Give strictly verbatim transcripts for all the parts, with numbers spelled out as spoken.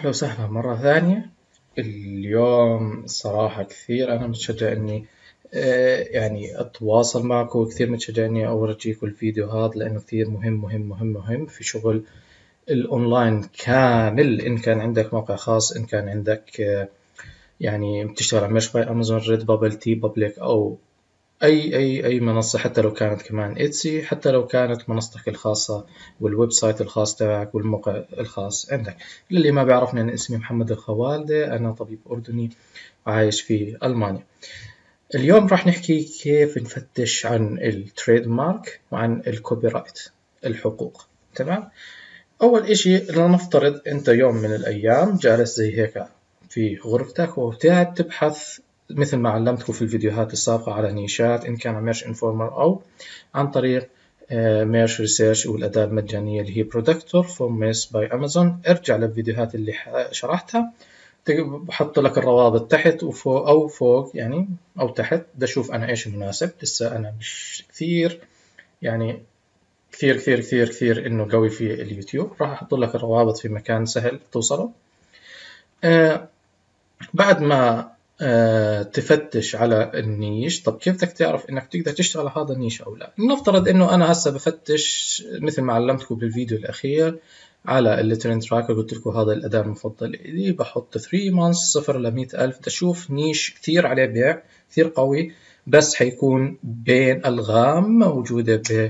أهلا وسهلا مرة ثانية. اليوم الصراحة كثير أنا متشجع إني آه، يعني أتواصل معكم، وكثير متشجع إني أورجيكم الفيديو هذا لأنه كثير مهم مهم مهم مهم في شغل الأونلاين كامل. إن كان عندك موقع خاص، إن كان عندك آه، يعني بتشتغل على ميرش باي أمازون، ريد بابل، تي بابليك، أو أي أي أي منصة، حتى لو كانت كمان إتسي، حتى لو كانت منصتك الخاصة والويب سايت الخاص تبعك والموقع الخاص عندك. للي ما بيعرفني، أنا اسمي محمد الخوالدة، أنا طبيب أردني عايش في ألمانيا. اليوم راح نحكي كيف نفتش عن التريد مارك وعن الكوبي رايت، الحقوق. تمام. أول إشي لنفترض أنت يوم من الأيام جالس زي هيك في غرفتك وقاعد تبحث مثل ما علمتكم في الفيديوهات السابقة على نيشات، إن كان ميرش انفورمر أو عن طريق ميرش ريسيرش والأداة المجانية اللي هي برودكتور فور ميرش باي أمازون. ارجع للفيديوهات اللي شرحتها، بحط لك الروابط تحت وفوق أو فوق يعني أو تحت، بدي أشوف أنا إيش المناسب. لسه أنا مش كثير يعني كثير كثير كثير كثير إنه قوي في اليوتيوب. راح أحط لك الروابط في مكان سهل توصله. آه بعد ما آه تفتش على النيش، طب كيف بدك تعرف إنك تقدر تشتغل على هذا النيش أو لا؟ نفترض إنه أنا هسه بفتش مثل ما علمتكم بالفيديو الأخير على الترند تراكر، قلت لكم هذا الأداة المفضلة لي، بحط ثلاثة مانثs صفر ل مئة ألف، تشوف نيش كثير عليه بيع، كثير قوي، بس حيكون بين ألغام موجودة ب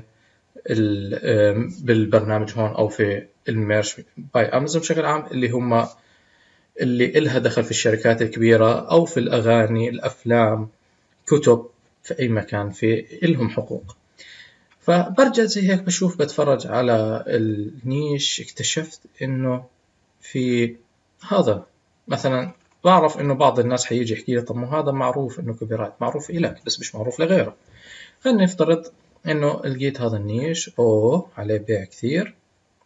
بالبرنامج هون أو في الميرش باي أمازون بشكل عام، اللي هم اللي إلها دخل في الشركات الكبيرة أو في الأغاني، الأفلام، كتب، في أي مكان في إلهم حقوق. فبرجع زي هيك بشوف، بتفرج على النيش، اكتشفت إنه في هذا مثلا، بعرف إنه بعض الناس حيجي يحكي لي طب ما هذا معروف إنه كوبي رايت، معروف إلك بس مش معروف لغيره. خلينا نفترض إنه لقيت هذا النيش أوه عليه بيع كثير،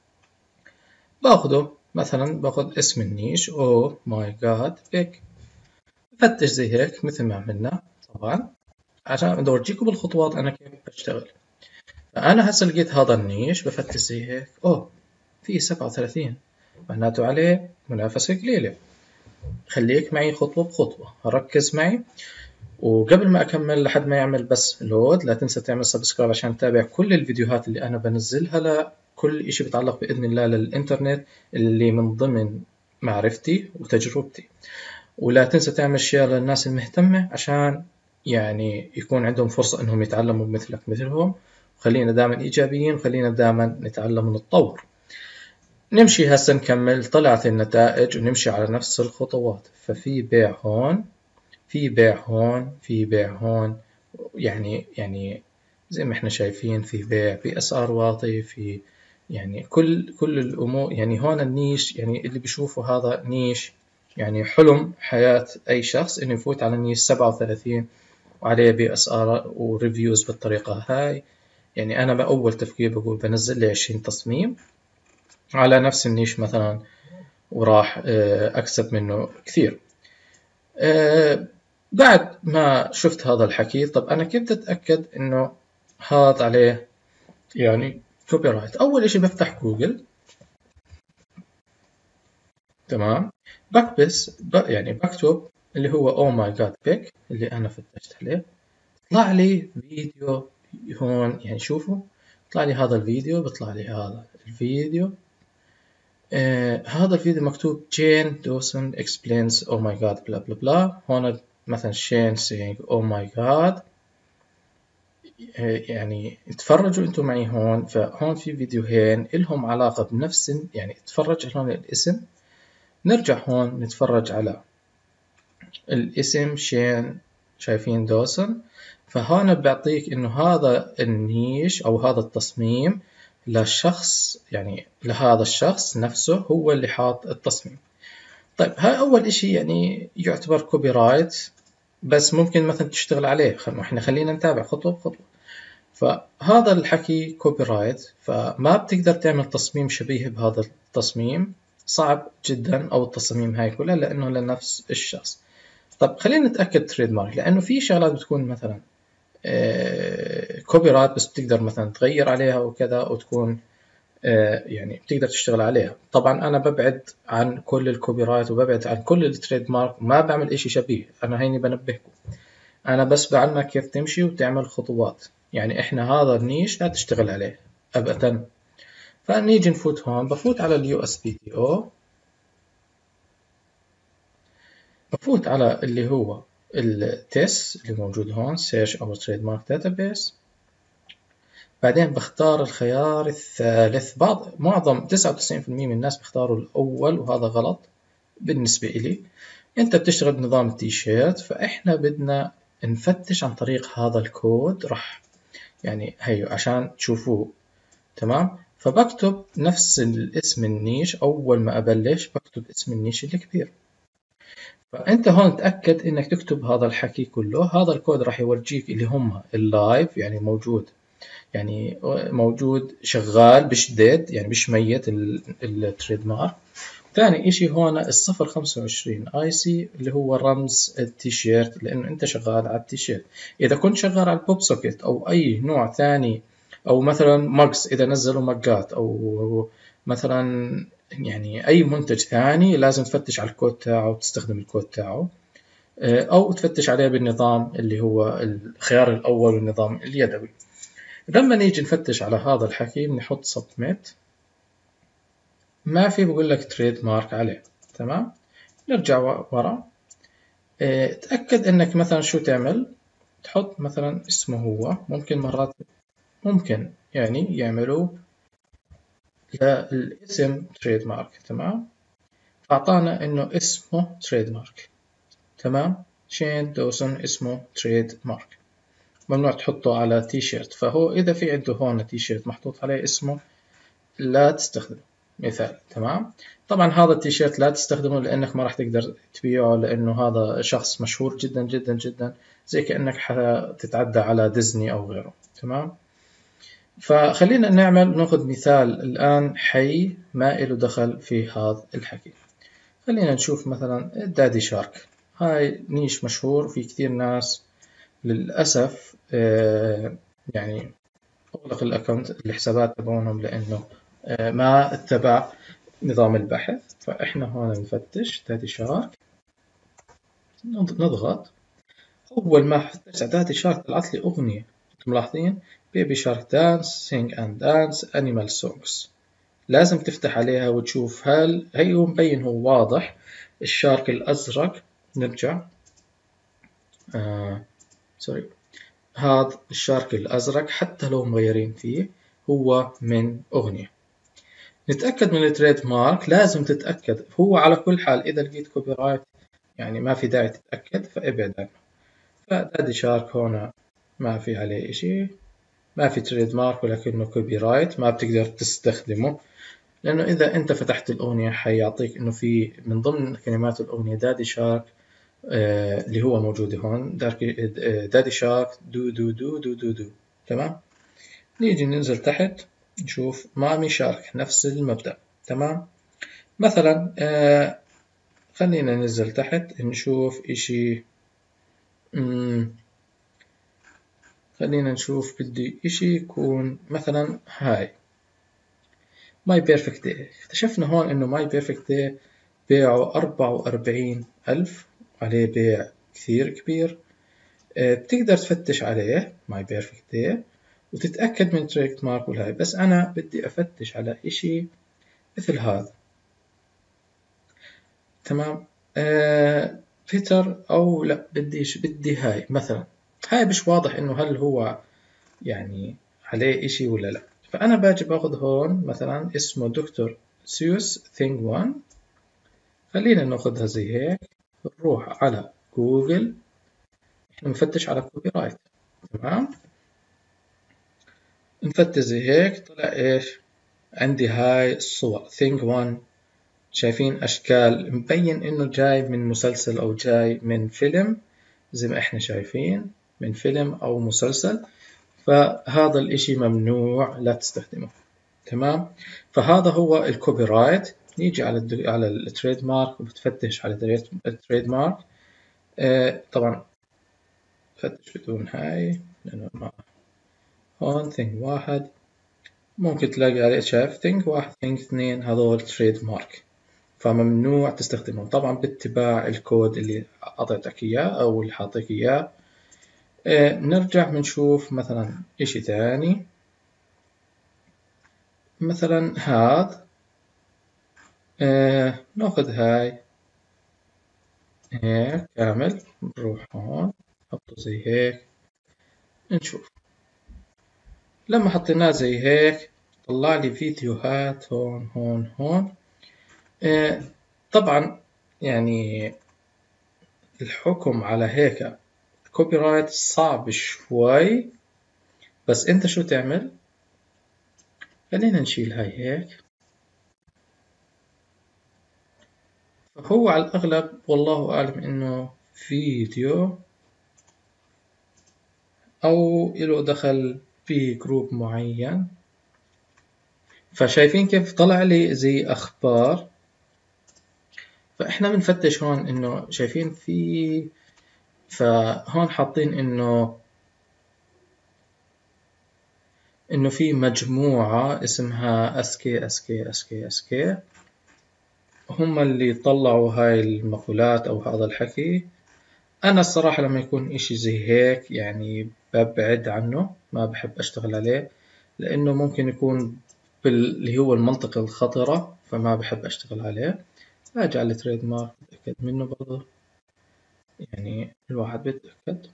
باخده مثلا، باخد اسم النيش أوه ماي جاد بيك، فتش زي هيك مثل ما عملنا طبعا عشان بدي أورجيكم بالخطوات أنا كيف بشتغل. فأنا هسه لقيت هذا النيش، بفتش زي هيك أوه في سبعة وثلاثين، معناته عليه منافسة قليلة. خليك معي خطوة بخطوة، ركز معي. وقبل ما أكمل لحد ما يعمل بس لود، لا تنسى تعمل سبسكرايب عشان تتابع كل الفيديوهات اللي أنا بنزلها لكل إشي بيتعلق بإذن الله للإنترنت اللي من ضمن معرفتي وتجربتي. ولا تنسى تعمل شير للناس المهتمة عشان يعني يكون عندهم فرصة إنهم يتعلموا مثلك مثلهم. خلينا دائما إيجابيين، وخلينا دائما نتعلم ونتطور. نمشي هسه نكمل، طلعت النتائج ونمشي على نفس الخطوات. ففي بيع هون، في بيع هون، في بيع هون، يعني يعني زي ما احنا شايفين في بيع بأسعار واطية، في يعني كل كل الأمور. يعني هون النيش، يعني اللي بيشوفوا هذا نيش، يعني حلم حياة أي شخص إنه يفوت على نيش سبعة وثلاثين وعليه بأسعار وريفيوز بالطريقة هاي. يعني أنا بأول تفكير بقول بنزل لي عشرين تصميم على نفس النيش مثلا، وراح أكسب منه كثير. بعد ما شفت هذا الحكي، طب أنا كيف بدي أتأكد إنه هذا عليه يعني كوبي رايت؟ أول إشي بفتح جوجل، تمام، بكبس يعني بكتب اللي هو أو ماي جاد بيك اللي أنا فتشت عليه، طلع لي فيديو هون. يعني شوفوا، طلع لي هذا الفيديو، بطلع لي هذا الفيديو. آه هذا الفيديو مكتوب جين دوسن explains oh my god بلا بلا بلا. هون مثلا شين saying oh my god. يعني تفرجوا انتم معي هون. فهون في فيديوهين إلهم علاقة بنفس، يعني تفرج هون الاسم، نرجع هون نتفرج على الاسم شين، شايفين دوسن. فهون بيعطيك انه هذا النيش او هذا التصميم لشخص، يعني لهذا الشخص نفسه هو اللي حاط التصميم. طيب هاي اول اشي يعني يعتبر كوبي رايت، بس ممكن مثلا تشتغل عليه. احنا خلينا نتابع خطوة بخطوة. فهذا الحكي كوبي رايت، فما بتقدر تعمل تصميم شبيه بهذا التصميم، صعب جدا، او التصاميم هاي كلها لانه لنفس الشخص. طب خلينا نتأكد تريد مارك، لأنه في شغلات بتكون مثلا كوبي رايت بس بتقدر مثلا تغير عليها وكذا، وتكون آه يعني بتقدر تشتغل عليها. طبعا انا ببعد عن كل الكوبي رايت وببعد عن كل التريد مارك، ما بعمل اشي شبيه. انا هيني بنبهكم، انا بس بعلمك كيف تمشي وتعمل خطوات. يعني احنا هذا النيش لا تشتغل عليه ابدا. فنيجي نفوت هون، بفوت على اليو اس بي تي او، بفوت على اللي هو التيس اللي موجود هون Search Our Trademark Database. بعدين بختار الخيار الثالث. بعض معظم تسعة وتسعين بالمئة من الناس بيختاروا الأول وهذا غلط بالنسبة إلي. أنت بتشتغل بنظام التيشيرت، فإحنا بدنا نفتش عن طريق هذا الكود. راح يعني هيو عشان تشوفوه تمام. فبكتب نفس الاسم النيش، أول ما أبلش بكتب اسم النيش الكبير. فأنت هون تأكد إنك تكتب هذا الحكي كله. هذا الكود راح يورجيك اللي هم اللايف، يعني موجود، يعني موجود شغال مش ديد، يعني مش ميت التريد مارك. ثاني اشي هون الصفر خمسة وعشرين اي سي اللي هو رمز التيشيرت، لانه انت شغال على التيشيرت. اذا كنت شغال على البوب سوكيت او اي نوع ثاني، او مثلا ماجز اذا نزلوا ماجات، او مثلا يعني اي منتج ثاني، لازم تفتش على الكود تاعه وتستخدم الكود تاعه، او تفتش عليه بالنظام اللي هو الخيار الاول، النظام اليدوي. لما نيجي نفتش على هذا الحكي بنحط سبميت، ما في بقول لك تريد مارك عليه. تمام. نرجع ورا. اه تأكد انك مثلا شو تعمل، تحط مثلا اسمه هو. ممكن مرات ممكن يعني يعملوا للاسم تريد مارك. تمام. فأعطانا انه اسمه تريد مارك. تمام. شين دوسون اسمه تريد مارك. ممنوع تحطه على تي شيرت. فهو اذا في عنده هون تي شيرت محطوط عليه اسمه لا تستخدمه مثال. تمام. طبعا هذا التيشيرت لا تستخدمه لانك ما راح تقدر تبيعه، لانه هذا شخص مشهور جدا جدا جدا، زي كأنك تتعدى على ديزني او غيره. تمام. فخلينا نعمل ناخذ مثال الان حي ما له دخل في هذا الحكي. خلينا نشوف مثلا دادي شارك. هاي نيش مشهور، في كثير ناس للأسف يعني أغلق الأكونت الحسابات تبعونهم لأنه ما اتبع نظام البحث. فإحنا هون نفتش دادي شارك، نضغط. أول ما فتشت على دادي شارك طلعت لي أغنية، أنتم ملاحظين؟ بيبي شارك دانس، سينج أند دانس، أنيمال سونجز. لازم تفتح عليها وتشوف هل هي مبين، هو واضح الشارك الأزرق. نرجع آه سوري، هذا الشارك الأزرق حتى لو مغيرين فيه هو من أغنية. نتأكد من التريد مارك، لازم تتأكد. هو على كل حال إذا لقيت كوبي رايت يعني ما في داعي تتأكد، فابعد عنه. فدادي شارك هنا ما في عليه إشي، ما في تريد مارك، ولكنه كوبي رايت ما بتقدر تستخدمه. لأنه إذا أنت فتحت الأغنية حيعطيك إنه في من ضمن كلمات الأغنية دادي شارك آه اللي هو موجود هون دادي شارك دو دو دو دو دو دو. تمام. نيجي ننزل تحت نشوف مامي شارك، نفس المبدأ. تمام. مثلا آه خلينا ننزل تحت نشوف إشي. خلينا نشوف بدي إشي يكون مثلا هاي ماي بيرفكت داي. اكتشفنا هون إنه ماي بيرفكت داي بيعه أربعة وأربعين ألف، عليه بيع كثير كبير. آه بتقدر تفتش عليه ماي بيرفكت داي وتتأكد من تريد مارك والهاي. بس أنا بدي أفتش على إشي مثل هذا. تمام. آه بيتر أو لا بديش، بدي هاي مثلا. هاي مش واضح إنه هل هو يعني عليه إشي ولا لا. فأنا باجي باخذ هون مثلا اسمه دكتور سيوس ثينج وان. خلينا ناخذها زي هيك. نروح على جوجل، احنا نفتش على كوبي رايت. تمام. نفتش زي هيك، طلع ايش عندي؟ هاي الصور ثينج وان. شايفين أشكال، مبين إنه جاي من مسلسل أو جاي من فيلم، زي ما إحنا شايفين من فيلم أو مسلسل. فهذا الإشي ممنوع لا تستخدمه. تمام. فهذا هو الكوبي رايت. نيجي على الدو... على التريد مارك وبتفتش على التريد مارك. آه طبعا فتش بدون هاي لأنه ما هون ثينج واحد. ممكن تلاقي عليه شايف ثينك واحد ثينك اثنين هذول تريد مارك، فممنوع تستخدمهم طبعا باتباع الكود اللي أعطيتك إياه أو اللي حاطيك إياه. اه نرجع بنشوف مثلا إشي ثاني، مثلا هذا اه ناخذ هاي هيك كامل، نروح هون نحطه زي هيك، نشوف لما حطيناه زي هيك طلع لي فيديوهات هون هون هون. اه طبعا يعني الحكم على هيك كوبي رايت صعب شوي، بس انت شو تعمل؟ خلينا نشيل هاي هيك. فهو على الأغلب والله أعلم إنه فيديو أو إله دخل في جروب معين. فشايفين كيف طلع لي زي أخبار؟ فإحنا بنفتش هون إنه شايفين في، فهون حاطين إنه إنه في مجموعة اسمها اسكي اسكي اسكي اسكي، هم اللي طلعوا هاي المقولات أو هذا الحكي. أنا الصراحة لما يكون إشي زي هيك يعني ببعد عنه، ما بحب أشتغل عليه لأنه ممكن يكون باللي هو المنطقة الخطرة، فما بحب أشتغل عليه. أجي على التريد مارك أتأكد منه برضه، يعني الواحد بيتأكد.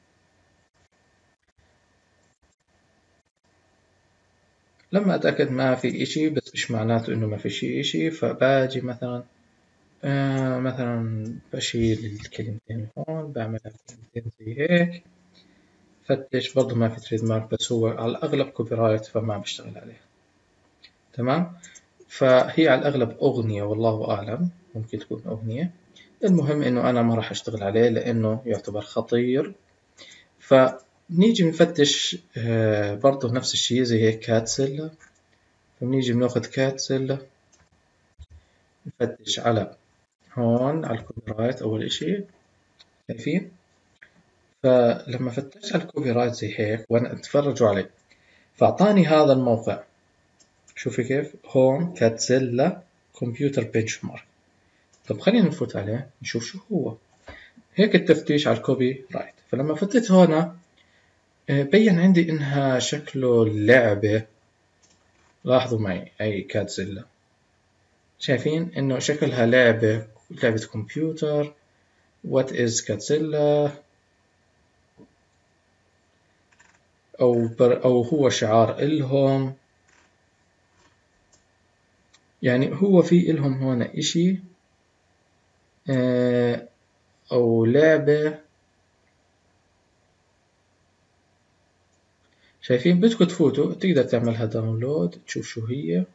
لما أتأكد ما في إشي، بس مش معناته إنه ما في شي إشي، فباجي مثلا آه مثلا بشيل الكلمتين هون، بعملها كلمتين زي هيك، فتش برضه ما في تريد مارك، بس هو على الأغلب كوبي رايت فما بشتغل عليه. تمام. فهي على الأغلب أغنية والله أعلم، ممكن تكون أغنية. المهم إنه أنا ما راح أشتغل عليه لأنه يعتبر خطير. فنيجي نفتش آه برضه نفس الشيء زي هيك كاتسيلا، فبنيجي بناخد كاتسيلا نفتش على هون على الكوبي رايت أول إشي، شايفين؟ فلما فتشت على الكوبي رايت زي هيك وأنا أتفرجوا عليه، فأعطاني هذا الموقع. شوفي كيف هون كاتزيلا كمبيوتر بنش مارك. طب خلينا نفوت عليه نشوف شو هو. هيك التفتيش على الكوبي رايت. فلما فتت هنا بين عندي إنها شكله لعبة. لاحظوا معي أي كاتزيلا، شايفين إنه شكلها لعبة لعبة كمبيوتر. What is Godzilla؟ أو بر أو هو شعار إلهم، يعني هو في إلهم هنا إشي أو لعبة. شايفين بدكم تفوتوا تقدر تعملها داونلود تشوف شو هي.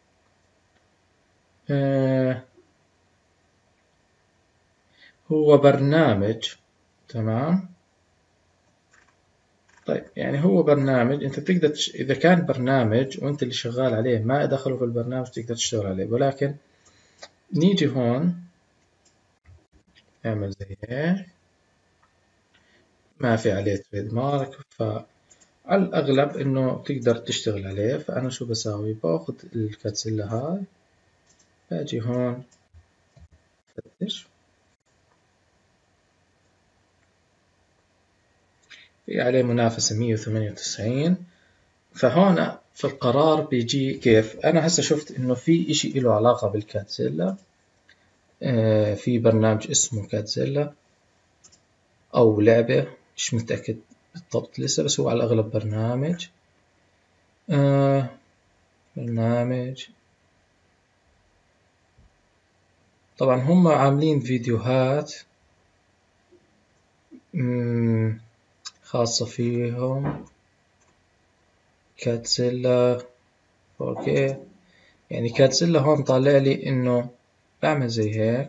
آه هو برنامج. تمام. طيب يعني هو برنامج انت بتقدر تش... اذا كان برنامج وانت اللي شغال عليه ما دخلوا في البرنامج تقدر تشتغل عليه، ولكن نيجي هون نعمل زي هيك ما في عليه تريد مارك، فعلى الأغلب إنه تقدر تشتغل عليه. فأنا شو بساوي؟ باخذ الكاتسيلا هاي، باجي هون فتش، في عليه منافسة مية وثمانية وتسعين. فهون في القرار بيجي كيف أنا هسه شفت إنه في إشي إله علاقة بالكاتزيلا. آه في برنامج اسمه كاتزيلا أو لعبة مش متأكد بالضبط لسه، بس هو على الأغلب برنامج. آه برنامج طبعا هم عاملين فيديوهات خاصة فيهم كاتزيلا فور كيه. يعني كاتزيلا هون طالع لي إنه بعمل زي هيك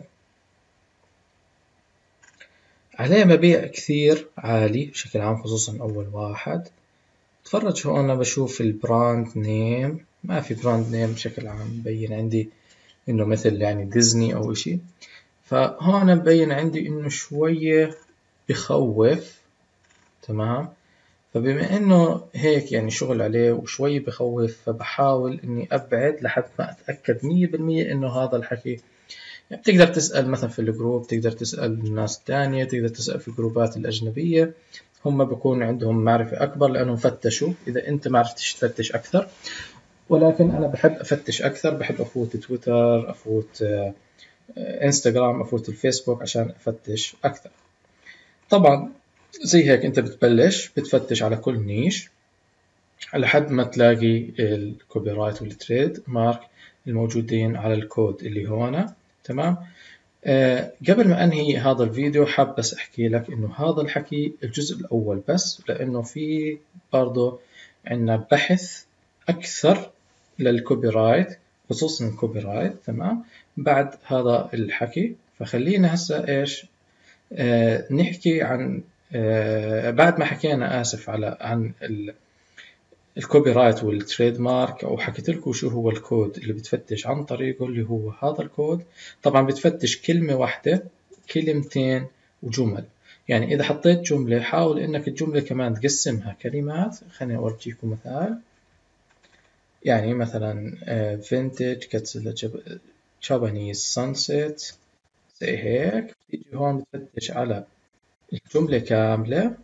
عليه مبيع كثير عالي بشكل عام، خصوصا أول واحد. تفرج هون بشوف البراند نيم، ما في براند نيم بشكل عام مبين عندي إنه مثل يعني ديزني أو إشي. فهون مبين عندي إنه شوية بخوف. تمام. فبما إنه هيك يعني شغل عليه وشوي بخوف، فبحاول إني أبعد لحد ما أتأكد مية بالمية إنه هذا الحكي. يعني بتقدر تسأل مثلا في الجروب، تقدر تسأل الناس التانية، تقدر تسأل في الجروبات الأجنبية، هم بكون عندهم معرفة أكبر لأنهم فتشوا. إذا أنت ما عرفتش تفتش أكثر، ولكن أنا بحب أفتش أكثر، بحب أفوت تويتر، أفوت انستغرام، أفوت الفيسبوك عشان أفتش أكثر. طبعا زي هيك أنت بتبلش بتفتش على كل نيش لحد ما تلاقي الكوبي رايت والتريد مارك الموجودين على الكود اللي هون. تمام. أه قبل ما أنهي هذا الفيديو حاب بس أحكي لك إنه هذا الحكي الجزء الأول بس، لأنه في برضه عندنا بحث أكثر للكوبي رايت، خصوصا الكوبي رايت. تمام. بعد هذا الحكي فخلينا هسه إيش أه نحكي عن أه بعد ما حكينا آسف على عن الكوبي رايت والتريد مارك، او حكيت لكم شو هو الكود اللي بتفتش عن طريقه اللي هو هذا الكود. طبعا بتفتش كلمة واحدة، كلمتين، وجمل. يعني اذا حطيت جملة حاول انك الجملة كمان تقسمها كلمات. خليني اورجيكم مثال. يعني مثلا فينتج كاتسيلا جابانيز سانسيت، زي هيك. تيجي هون بتفتش على الجملة كاملة.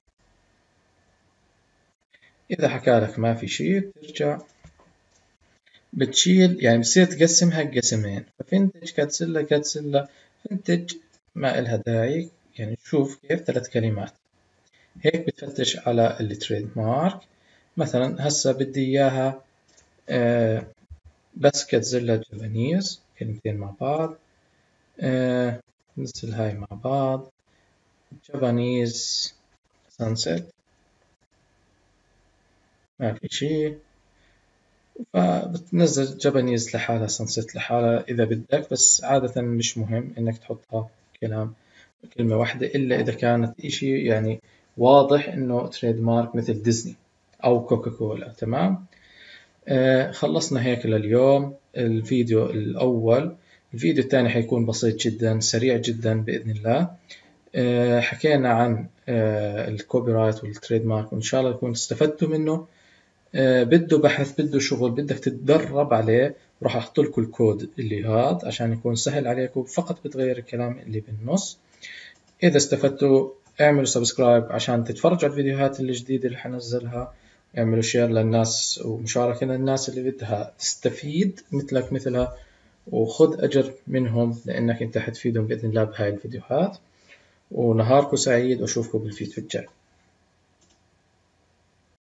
إذا حكى لك ما في شيء بترجع بتشيل، يعني بتصير تقسمها قسمين. ففنتج كاتسيلا كاتسيلا فنتج ما إلها داعي. يعني شوف كيف ثلاث كلمات. هيك بتفتش على التريد مارك. مثلا هسا بدي إياها آه بس كاتزيلا جابانيز، كلمتين مع بعض. آه نزل هاي مع بعض. جابانيز سانسيت، ما في شيء. فبتنزل جابانيز لحالها، سانسيت لحالها إذا بدك، بس عادة مش مهم إنك تحطها كلام كلمة واحدة إلا إذا كانت إشي يعني واضح إنه تريد مارك مثل ديزني أو كوكا كولا. تمام. آه خلصنا هيك لليوم الفيديو الأول. الفيديو الثاني حيكون بسيط جدا، سريع جدا بإذن الله. آه حكينا عن آه الكوبي رايت والتريد مارك، وإن شاء الله تكونوا استفدتوا منه. آه بده بحث، بده شغل، بدك تتدرب عليه. راح احط لكم الكود اللي هذا عشان يكون سهل عليكم، فقط بتغير الكلام اللي بالنص. اذا استفدتوا اعملوا سبسكرايب عشان تتفرجوا على الفيديوهات الجديدة اللي حنزلها. اعملوا شير للناس ومشاركة للناس اللي بدها تستفيد مثلك مثلها، وخذ اجر منهم لانك انت حتفيدهم باذن الله بهاي الفيديوهات. ونهاركم سعيد، واشوفكم بالفيديو الجاي.